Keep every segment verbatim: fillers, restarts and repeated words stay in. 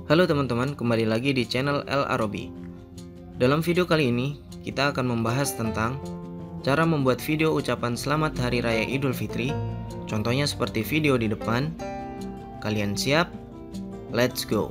Halo teman-teman, kembali lagi di channel El Arabi. Dalam video kali ini, kita akan membahas tentang cara membuat video ucapan selamat Hari Raya Idul Fitri. Contohnya seperti video di depan. Kalian siap? Let's go!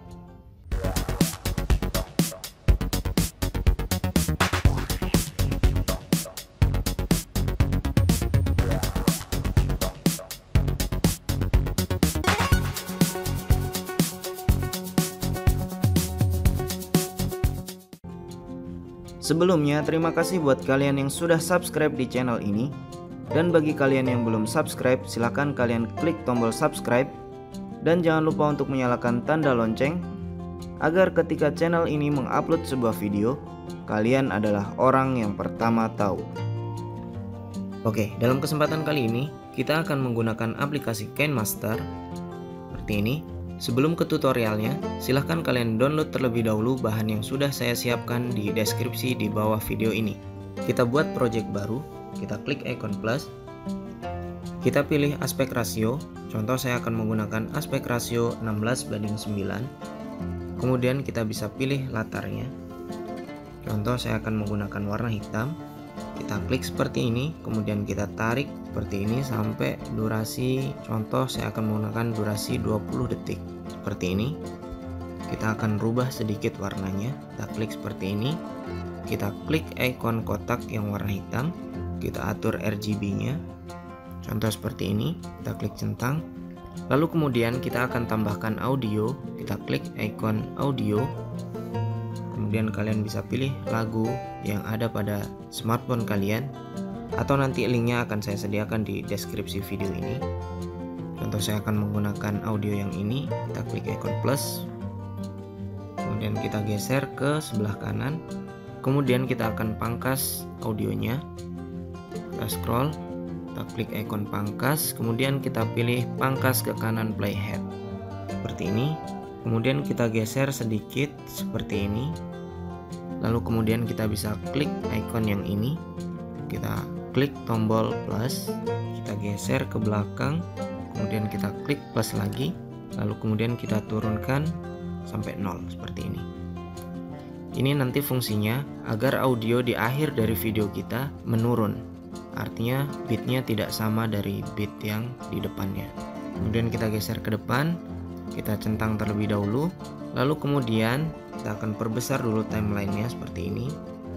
Sebelumnya, terima kasih buat kalian yang sudah subscribe di channel ini. Dan bagi kalian yang belum subscribe, silahkan kalian klik tombol subscribe. Dan jangan lupa untuk menyalakan tanda lonceng, agar ketika channel ini mengupload sebuah video, kalian adalah orang yang pertama tahu. Oke, dalam kesempatan kali ini, kita akan menggunakan aplikasi KineMaster seperti ini. Sebelum ke tutorialnya, silahkan kalian download terlebih dahulu bahan yang sudah saya siapkan di deskripsi di bawah video ini. Kita buat project baru, kita klik icon plus, kita pilih aspek rasio, contoh saya akan menggunakan aspek rasio enam belas banding sembilan. Kemudian kita bisa pilih latarnya, contoh saya akan menggunakan warna hitam. Kita klik seperti ini, kemudian kita tarik seperti ini sampai durasi, contoh saya akan menggunakan durasi dua puluh detik seperti ini. Kita akan rubah sedikit warnanya, kita klik seperti ini, kita klik ikon kotak yang warna hitam, kita atur R G B nya, contoh seperti ini, kita klik centang. Lalu kemudian kita akan tambahkan audio, kita klik ikon audio. Kemudian kalian bisa pilih lagu yang ada pada smartphone kalian, atau nanti linknya akan saya sediakan di deskripsi video ini. Contoh saya akan menggunakan audio yang ini, kita klik icon plus, kemudian kita geser ke sebelah kanan, kemudian kita akan pangkas audionya, kita scroll, kita klik icon pangkas, kemudian kita pilih pangkas ke kanan playhead seperti ini, kemudian kita geser sedikit seperti ini. Lalu kemudian kita bisa klik icon yang ini, kita klik tombol plus, kita geser ke belakang, kemudian kita klik plus lagi, lalu kemudian kita turunkan sampai nol seperti ini. Ini nanti fungsinya agar audio di akhir dari video kita menurun, artinya bitnya tidak sama dari bit yang di depannya. Kemudian kita geser ke depan, kita centang terlebih dahulu, lalu kemudian kita akan perbesar dulu timelinenya seperti ini.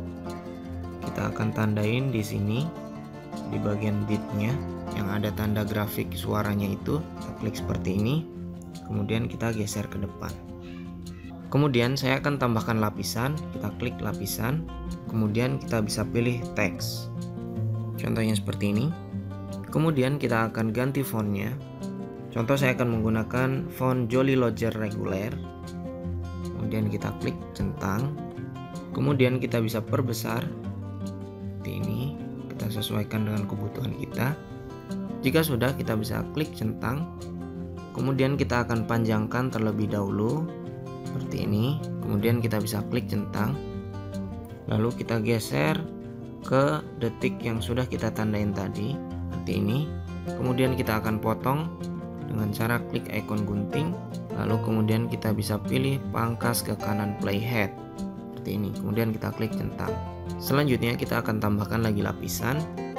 Kita akan tandain di sini di bagian bitnya yang ada tanda grafik suaranya itu, kita klik seperti ini, kemudian kita geser ke depan. Kemudian saya akan tambahkan lapisan, kita klik lapisan, kemudian kita bisa pilih teks, contohnya seperti ini. Kemudian kita akan ganti fontnya, contoh saya akan menggunakan font Jolly Roger reguler. Kemudian kita klik centang, kemudian kita bisa perbesar seperti ini, kita sesuaikan dengan kebutuhan kita. Jika sudah, kita bisa klik centang, kemudian kita akan panjangkan terlebih dahulu seperti ini, kemudian kita bisa klik centang, lalu kita geser ke detik yang sudah kita tandain tadi seperti ini. Kemudian kita akan potong dengan cara klik ikon gunting, lalu kemudian kita bisa pilih pangkas ke kanan playhead seperti ini, kemudian kita klik centang. Selanjutnya kita akan tambahkan lagi lapisan,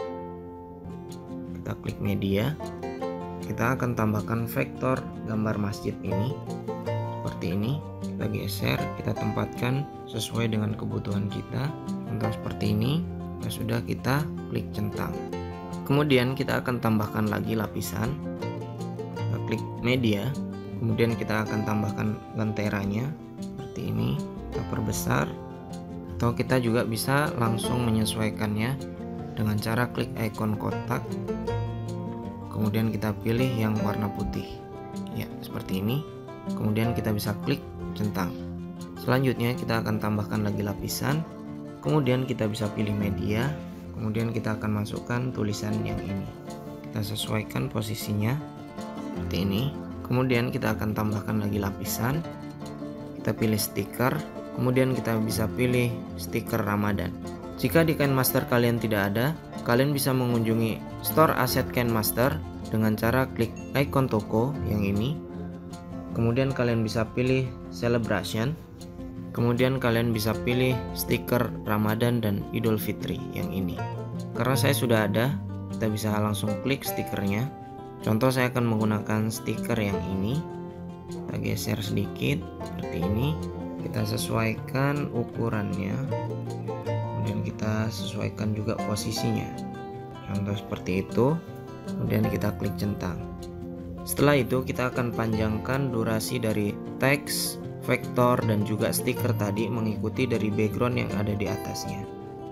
kita klik media, kita akan tambahkan vektor gambar masjid ini seperti ini, kita geser, kita tempatkan sesuai dengan kebutuhan kita, contoh seperti ini. Nah, sudah, kita klik centang. Kemudian kita akan tambahkan lagi lapisan, kita klik media, kemudian kita akan tambahkan lenteranya seperti ini, kita perbesar, atau kita juga bisa langsung menyesuaikannya dengan cara klik ikon kotak, kemudian kita pilih yang warna putih ya seperti ini, kemudian kita bisa klik centang. Selanjutnya kita akan tambahkan lagi lapisan, kemudian kita bisa pilih media, kemudian kita akan masukkan tulisan yang ini, kita sesuaikan posisinya seperti ini. Kemudian kita akan tambahkan lagi lapisan, kita pilih stiker, kemudian kita bisa pilih stiker Ramadan. Jika di KineMaster kalian tidak ada, kalian bisa mengunjungi store aset KineMaster dengan cara klik ikon toko yang ini, Kemudian kalian bisa pilih celebration. Kemudian kalian bisa pilih stiker Ramadan dan Idul Fitri yang ini. Karena saya sudah ada, kita bisa langsung klik stikernya. Contoh saya akan menggunakan stiker yang ini. Kita geser sedikit seperti ini. Kita sesuaikan ukurannya. Kemudian kita sesuaikan juga posisinya. Contoh seperti itu. Kemudian kita klik centang. Setelah itu kita akan panjangkan durasi dari teks, vektor, dan juga stiker tadi mengikuti dari background yang ada di atasnya.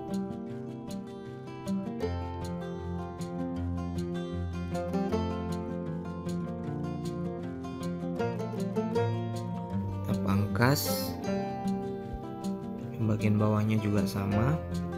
Kita pangkas. Yang bagian bawahnya juga sama.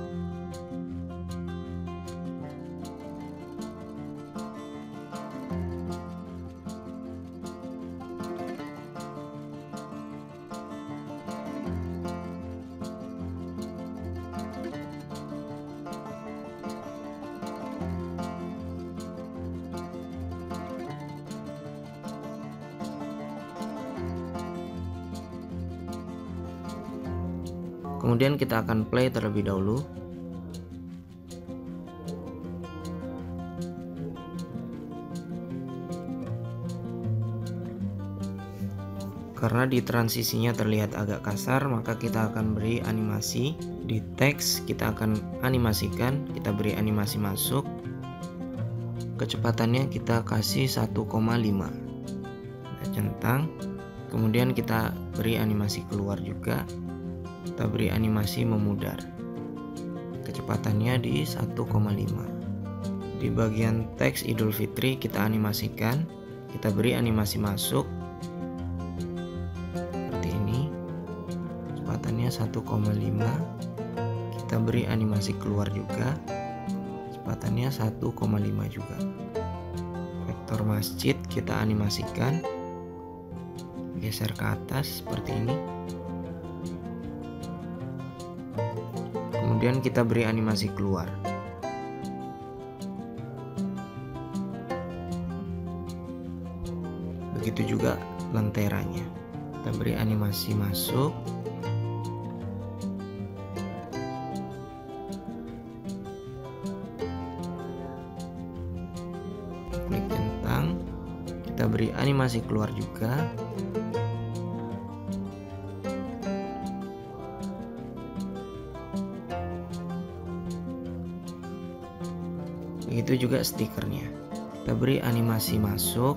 Kemudian kita akan play terlebih dahulu. Karena di transisinya terlihat agak kasar, maka kita akan beri animasi. Di teks kita akan animasikan, kita beri animasi masuk. Kecepatannya kita kasih satu koma lima. Kita centang. Kemudian kita beri animasi keluar juga. Kita beri animasi memudar. Kecepatannya di satu koma lima. Di bagian teks Idul Fitri kita animasikan. Kita beri animasi masuk. Seperti ini. Kecepatannya satu koma lima. Kita beri animasi keluar juga. Kecepatannya satu koma lima juga. Vektor masjid kita animasikan. Geser ke atas seperti ini. Kemudian kita beri animasi keluar. Begitu juga lenteranya. Kita beri animasi masuk. Klik centang. Kita beri animasi keluar juga. Begitu juga stikernya. Kita beri animasi masuk.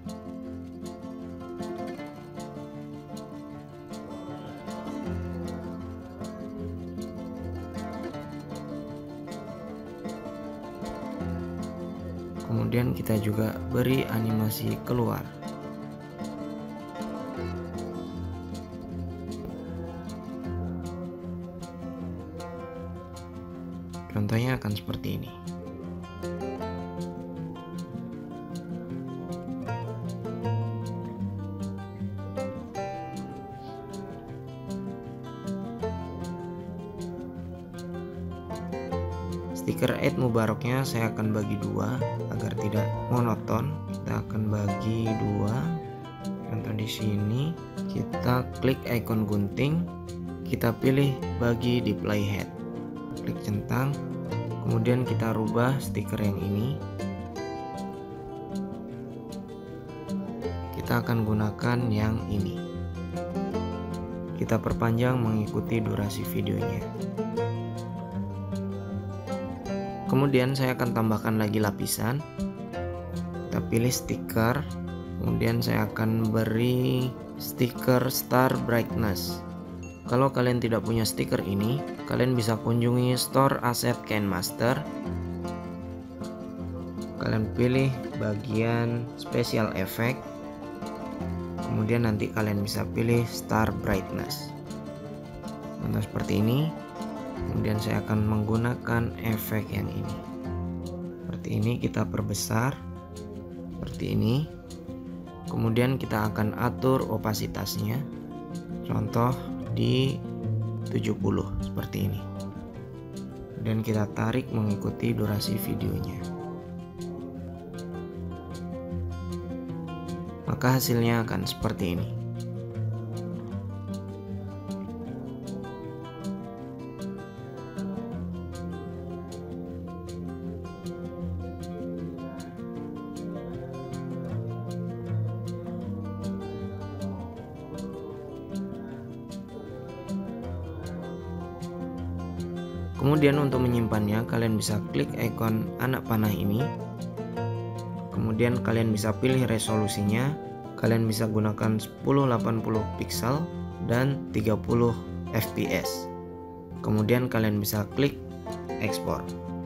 Kemudian kita juga beri animasi keluar. Contohnya akan seperti ini. Stiker Eid Mubaraknya saya akan bagi dua agar tidak monoton. Kita akan bagi dua. Contoh di sini kita klik ikon gunting, kita pilih bagi di playhead, klik centang, kemudian kita rubah stiker yang ini. Kita akan gunakan yang ini. Kita perpanjang mengikuti durasi videonya. Kemudian saya akan tambahkan lagi lapisan. Kita pilih stiker. Kemudian saya akan beri stiker Star Brightness. Kalau kalian tidak punya stiker ini, kalian bisa kunjungi store aset KineMaster. Kalian pilih bagian special effect. Kemudian nanti kalian bisa pilih Star Brightness. Contoh seperti ini. Kemudian saya akan menggunakan efek yang ini. Seperti ini kita perbesar. Seperti ini. Kemudian kita akan atur opasitasnya. Contoh di tujuh puluh seperti ini. Dan kita tarik mengikuti durasi videonya. maka hasilnya akan seperti ini. Kemudian untuk menyimpannya, kalian bisa klik ikon anak panah ini. Kemudian kalian bisa pilih resolusinya. Kalian bisa gunakan sepuluh delapan puluh pixel dan tiga puluh F P S. Kemudian kalian bisa klik ekspor.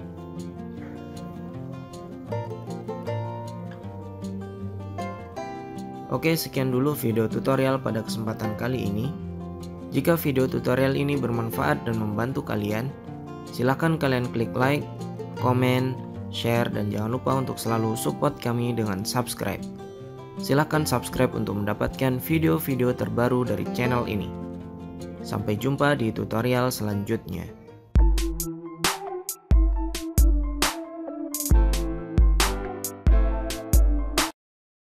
Oke, sekian dulu video tutorial pada kesempatan kali ini. Jika video tutorial ini bermanfaat dan membantu kalian, silakan kalian klik like, komen, share, dan jangan lupa untuk selalu support kami dengan subscribe. Silakan subscribe untuk mendapatkan video-video terbaru dari channel ini. Sampai jumpa di tutorial selanjutnya.